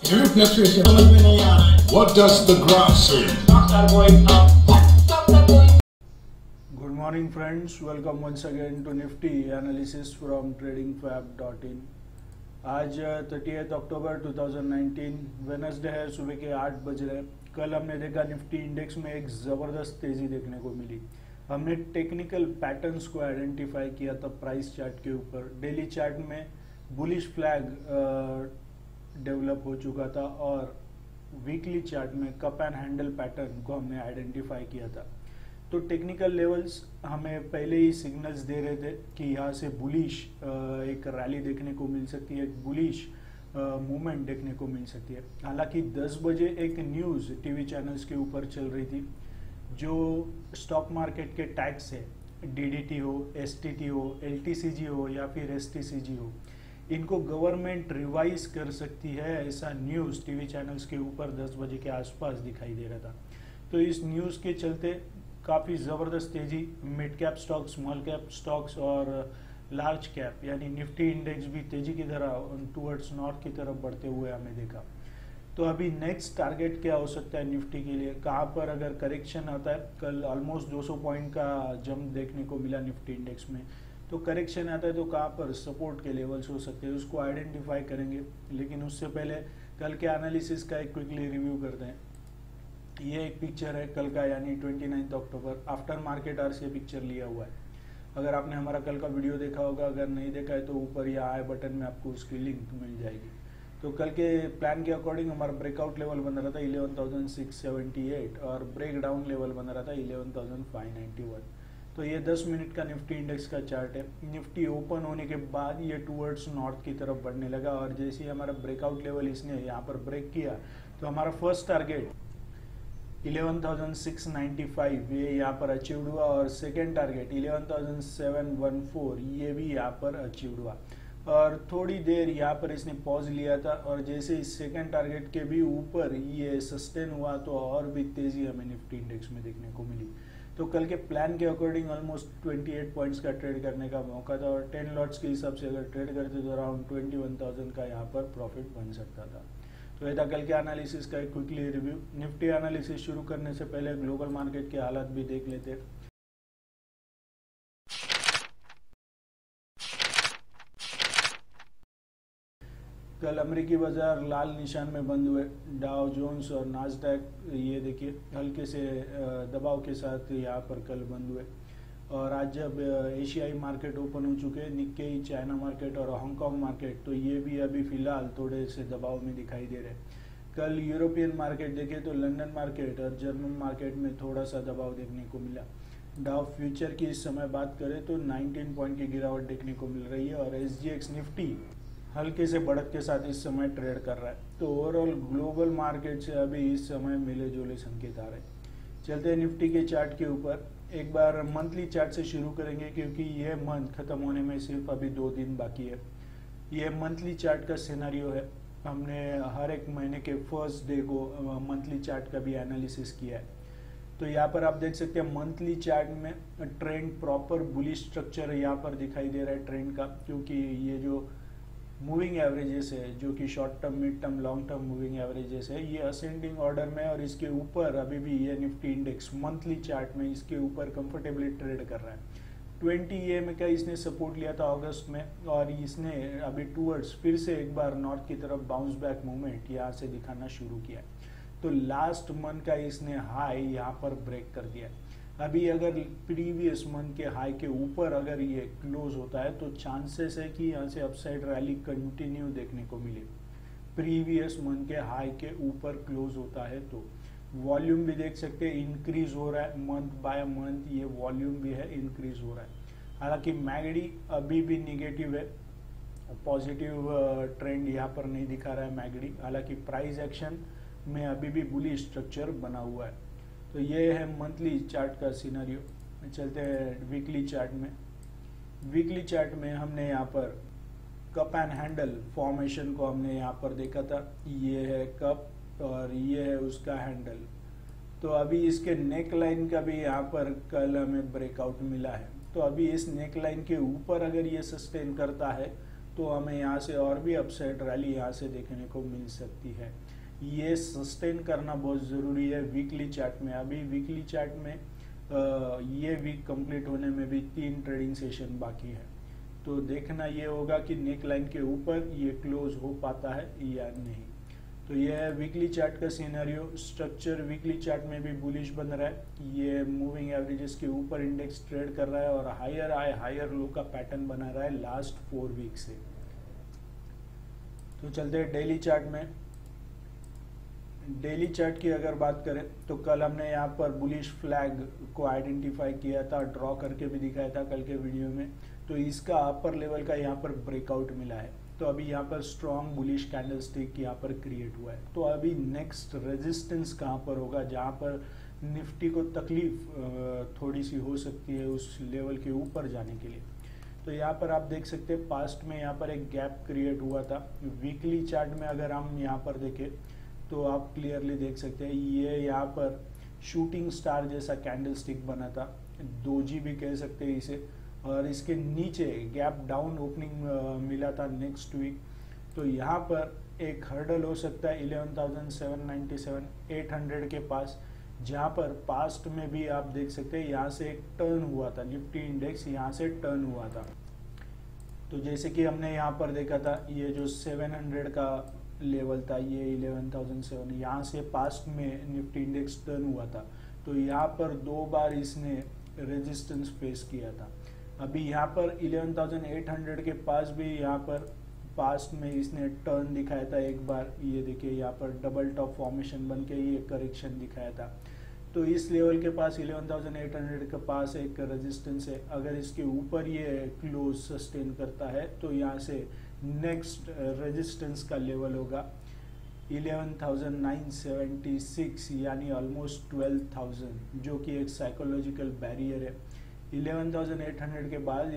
Nutrition समझ में नहीं आ रहा है. What does the graph say? Stocks are going up. Stocks are going. Good morning friends, welcome once again to Nifty analysis from tradingfab.in. आज 30 अक्टूबर 2019 Wednesday है, सुबह के 8 बज रहे. कल हमने देखा निफ्टी इंडेक्स में एक ज़बरदस्त तेज़ी देखने को मिली. हमने टेक्निकल पैटर्न्स को आइडेंटिफाई किया था प्राइस चार्ट के ऊपर. डेली चार्ट में बुलिश फ्लैग डेवलप हो चुका था और वीकली चार्ट में कप एंड हैंडल पैटर्न को हमने आइडेंटिफाई किया था. तो टेक्निकल लेवल्स हमें पहले ही सिग्नल्स दे रहे थे कि यहाँ से बुलिश एक रैली देखने को मिल सकती है, एक बुलिश मूवमेंट देखने को मिल सकती है. हालांकि 10 बजे एक न्यूज़ टीवी चैनल्स के ऊपर चल रही थी जो स्टॉक मार्केट के टैक्स है, डीडीटी हो, एसटीटी हो, एलटीसीजी हो या फिर एसटीसीजी हो, इनको गवर्नमेंट रिवाइज कर सकती है, ऐसा न्यूज़ टीवी चैनल्स के ऊपर 10 बजे के आसपास दिखाई दे रहा था. तो इस न्यूज़ के चलते काफ़ी ज़बरदस्त तेज़ी mid cap stocks, small cap stocks और लार्ज कैप यानी निफ्टी इंडेक्स भी तेज़ी की तरह टूवर्ड्स नॉर्थ की तरफ बढ़ते हुए हमें देखा. तो अभी नेक्स्ट टारगेट क्या हो सकता है निफ्टी के लिए, कहाँ पर अगर करेक्शन आता है. कल ऑलमोस्ट 200 पॉइंट का जंप देखने को मिला निफ्टी इंडेक्स में. तो करेक्शन आता है तो कहाँ पर सपोर्ट के लेवल्स हो सकते हैं उसको आइडेंटिफाई करेंगे. लेकिन उससे पहले कल के एनालिसिस का एक क्विकली रिव्यू करते हैं. ये एक पिक्चर है कल का यानी 29 अक्टूबर आफ्टर मार्केट आवर्स ये पिक्चर लिया हुआ है. अगर आपने हमारा कल का वीडियो देखा होगा, अगर नहीं देखा है तो ऊपर या आई बटन में आपको उसकी लिंक मिल जाएगी. तो कल के प्लान के अकॉर्डिंग हमारा ब्रेकआउट लेवल बन रहा था 11,678 और ब्रेक डाउन लेवल बन रहा था 11,591. तो ये 10 मिनट का निफ्टी इंडेक्स का चार्ट है. निफ्टी ओपन होने के बाद ये टूवर्ड्स नॉर्थ की तरफ बढ़ने लगा और जैसे ही हमारा ब्रेकआउट लेवल इसने यहाँ पर ब्रेक किया तो हमारा फर्स्ट टारगेट 11,695 ये यहाँ पर अचीव्ड हुआ और सेकेंड टारगेट 11,714 ये भी यहाँ पर अचीव्ड हुआ. और थोड़ी देर यहाँ पर इसने पॉज लिया था और जैसे इस सेकेंड टारगेट के भी ऊपर ये सस्टेन हुआ तो और भी तेज़ी हमें निफ्टी इंडेक्स में देखने को मिली. तो कल के प्लान के अकॉर्डिंग ऑलमोस्ट 28 पॉइंट्स का ट्रेड करने का मौका था और 10 लॉट्स के हिसाब से अगर ट्रेड करते तो अराउंड 21,000 का यहाँ पर प्रॉफिट बन सकता था. तो ये था कल के एनालिसिस का एक क्विकली रिव्यू. निफ्टी एनालिसिस शुरू करने से पहले ग्लोबल मार्केट के हालात भी देख लेते हैं. कल अमेरिकी बाजार लाल निशान में बंद हुए. डाउ जोन्स और नास्डैक ये देखिए हल्के से दबाव के साथ यहाँ पर कल बंद हुए. और आज जब एशियाई मार्केट ओपन हो चुके हैं, निक्केई, चाइना मार्केट और हांगकांग मार्केट, तो ये भी अभी फिलहाल थोड़े से दबाव में दिखाई दे रहे हैं. कल यूरोपियन मार्केट देखें तो लंदन मार्केट और जर्मन मार्केट में थोड़ा सा दबाव देखने को मिला. डाउ फ्यूचर की इस समय बात करें तो 19 पॉइंट की गिरावट देखने को मिल रही है और एसजीएक्स निफ्टी हल्के से बढ़त के साथ इस समय ट्रेड कर रहा है. तो ओवरऑल ग्लोबल मार्केट से अभी इस समय मिले जुले संकेत आ रहे हैं. चलते हैं निफ्टी के चार्ट के ऊपर. एक बार मंथली चार्ट से शुरू करेंगे क्योंकि यह मंथ खत्म होने में सिर्फ अभी 2 दिन बाकी है. यह मंथली चार्ट का सिनेरियो है. हमने हर एक महीने के फर्स्ट डे को मंथली चार्ट का भी एनालिसिस किया है. तो यहाँ पर आप देख सकते हैं मंथली चार्ट में ट्रेंड प्रॉपर बुलिश स्ट्रक्चर यहाँ पर दिखाई दे रहा है ट्रेंड का, क्योंकि ये जो मूविंग एवरेजेस है जो कि short term, mid term, long term moving averages है, ये असेंडिंग ऑर्डर में और इसके ऊपर अभी भी ये निफ्टी इंडेक्स मंथली चार्ट में इसके ऊपर कंफर्टेबली ट्रेड कर रहा है. 20 EMA का इसने सपोर्ट लिया था अगस्त में और इसने अभी टूवर्ड्स फिर से एक बार नॉर्थ की तरफ बाउंस बैक मूवमेंट यहाँ से दिखाना शुरू किया. तो लास्ट मंथ का इसने हाई यहाँ पर ब्रेक कर दिया. अभी अगर प्रीवियस मंथ के हाई के ऊपर अगर ये क्लोज होता है तो चांसेस है कि यहाँ से अपसाइड रैली कंटिन्यू देखने को मिले. प्रीवियस मंथ के हाई के ऊपर क्लोज होता है तो वॉल्यूम भी देख सकते हैं इंक्रीज हो रहा है. मंथ बाय मंथ ये वॉल्यूम भी है इंक्रीज हो रहा है. हालांकि मैगडी अभी भी निगेटिव है, पॉजिटिव ट्रेंड यहाँ पर नहीं दिखा रहा है मैगडी. हालांकि प्राइस एक्शन में अभी भी बुलिश स्ट्रक्चर बना हुआ है. तो ये है मंथली चार्ट का सिनेरियो. चलते हैं वीकली चार्ट में. वीकली चार्ट में हमने यहाँ पर कप एंड हैंडल फॉर्मेशन को हमने यहाँ पर देखा था. ये है कप और ये है उसका हैंडल. तो अभी इसके नेक लाइन का भी यहाँ पर कल हमें ब्रेकआउट मिला है. तो अभी इस नेक लाइन के ऊपर अगर ये सस्टेन करता है तो हमें यहाँ से और भी अपसाइड रैली यहाँ से देखने को मिल सकती है। ये सस्टेन करना बहुत ज़रूरी है वीकली चार्ट में। अभी वीकली चार्ट में ये वीक कंप्लीट होने में भी 3 ट्रेडिंग सेशन बाकी है, तो देखना ये होगा कि नेक लाइन के ऊपर ये क्लोज हो पाता है या नहीं। तो ये है वीकली चार्ट का सिनेरियो। स्ट्रक्चर वीकली चार्ट में भी बुलिश बन रहा है। ये मूविंग एवरेजेस के ऊपर इंडेक्स ट्रेड कर रहा है और हायर हाई हायर लो का पैटर्न बना रहा है लास्ट 4 वीक से। तो चलते हैं डेली चार्ट में। डेली चार्ट की अगर बात करें तो कल हमने यहाँ पर बुलिश फ्लैग को आइडेंटिफाई किया था, ड्रॉ करके भी दिखाया था कल के वीडियो में। तो इसका अपर लेवल का यहाँ पर ब्रेकआउट मिला है, तो अभी यहाँ पर स्ट्रॉन्ग बुलिश कैंडलस्टिक यहाँ पर क्रिएट हुआ है। तो अभी नेक्स्ट रेजिस्टेंस कहाँ पर होगा जहाँ पर निफ्टी को तकलीफ थोड़ी सी हो सकती है उस लेवल के ऊपर जाने के लिए। तो यहाँ पर आप देख सकते हैं पास्ट में यहाँ पर एक गैप क्रिएट हुआ था। वीकली चार्ट में अगर हम यहाँ पर देखें तो आप क्लियरली देख सकते हैं ये यहाँ पर शूटिंग स्टार जैसा कैंडलस्टिक बना था, डोजी भी कह सकते हैं इसे, और इसके नीचे गैप डाउन ओपनिंग मिला था नेक्स्ट वीक। तो यहाँ पर एक हर्डल हो सकता है 11,797 800 के पास, जहाँ पर पास्ट में भी आप देख सकते हैं यहाँ से एक टर्न हुआ था, निफ्टी इंडेक्स यहाँ से टर्न हुआ था। तो जैसे कि हमने यहाँ पर देखा था ये जो 700 का लेवल था, ये 11,007, यहाँ से पास्ट में निफ्टी इंडेक्स टर्न हुआ था। तो यहाँ पर 2 बार इसने रेजिस्टेंस फेस किया था। अभी यहाँ पर 11,800 के पास भी यहाँ पर पास्ट में इसने टर्न दिखाया था एक बार, ये देखिए यहाँ पर डबल टॉप फॉर्मेशन बन के ये करेक्शन दिखाया था। तो इस लेवल के पास 11,800 के पास एक रेजिस्टेंस है। अगर इसके ऊपर ये क्लोज सस्टेन करता है तो यहाँ से नेक्स्ट रेजिस्टेंस का लेवल होगा 11,976 यानी ऑलमोस्ट 12,000, जो कि एक साइकोलॉजिकल बैरियर है। 11,800 के बाद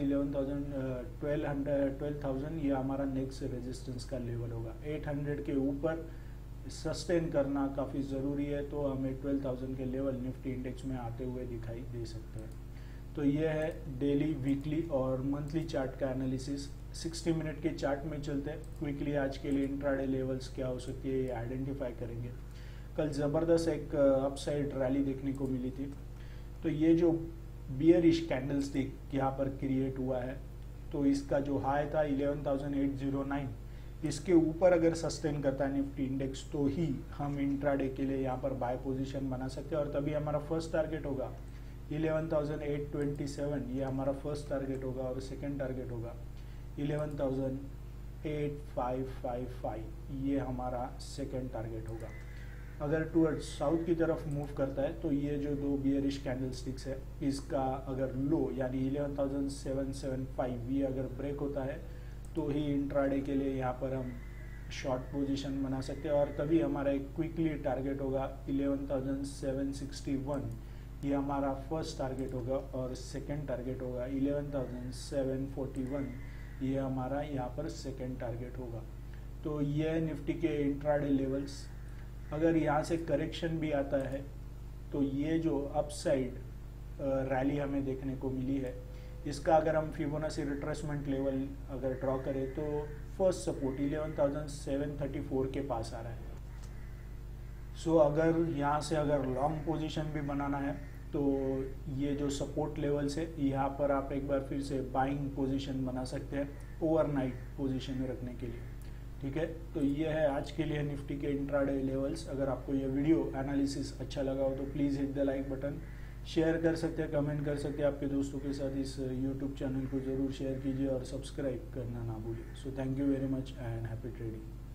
12,000 ये हमारा नेक्स्ट रेजिस्टेंस का लेवल होगा। 800 के ऊपर सस्टेन करना काफ़ी ज़रूरी है, तो हमें 12,000 के लेवल निफ्टी इंडेक्स में आते हुए दिखाई दे सकते हैं। तो ये है डेली, वीकली और मंथली चार्ट का एनालिसिस। 60 मिनट के चार्ट में चलते हैं। क्विकली आज के लिए इंट्राडे लेवल्स क्या हो सकती है ये आइडेंटिफाई करेंगे। कल ज़बरदस्त एक अपसाइड रैली देखने को मिली थी। तो ये जो बियरिश कैंडलस्टिक यहाँ पर क्रिएट हुआ है, तो इसका जो हाई था 11,809, इसके ऊपर अगर सस्टेन करता है निफ्टी इंडेक्स तो ही हम इंट्राडे के लिए यहाँ पर बाय पोजीशन बना सकते हैं। और तभी हमारा फर्स्ट टारगेट होगा 11,827, ये हमारा फर्स्ट टारगेट होगा, और सेकेंड टारगेट होगा 11,8555, ये हमारा सेकेंड टारगेट होगा। अगर टूवर्ड्स साउथ की तरफ मूव करता है तो ये जो 2 बियरिश कैंडलस्टिक्स है, इसका अगर लो यानी 11,775 ये अगर ब्रेक होता है तो ही इंट्राडे के लिए यहाँ पर हम शॉर्ट पोजीशन बना सकते हैं। और तभी हमारा एक क्विकली टारगेट होगा 11,761, ये हमारा फर्स्ट टारगेट होगा, और सेकेंड टारगेट होगा 11,741, ये हमारा यहाँ पर सेकेंड टारगेट होगा। तो ये निफ्टी के इंट्राडे लेवल्स। अगर यहाँ से करेक्शन भी आता है तो ये जो अपसाइड रैली हमें देखने को मिली है, इसका अगर हम फिबोनाची रिट्रेसमेंट लेवल अगर ड्रॉ करें तो फर्स्ट सपोर्ट 11,734 के पास आ रहा है। सो अगर यहाँ से अगर लॉन्ग पोजीशन भी बनाना है तो ये जो सपोर्ट लेवल्स है यहाँ पर आप एक बार फिर से बाइंग पोजीशन बना सकते हैं ओवरनाइट पोजीशन में रखने के लिए। ठीक है, तो ये है आज के लिए निफ्टी के इंट्राडे लेवल्स। अगर आपको ये वीडियो एनालिसिस अच्छा लगा हो तो please hit the like button, share कर सकते हैं, कमेंट कर सकते हैं आपके दोस्तों के साथ। इस यूट्यूब चैनल को ज़रूर शेयर कीजिए और सब्सक्राइब करना ना भूलिए। So thank you very much and happy trading.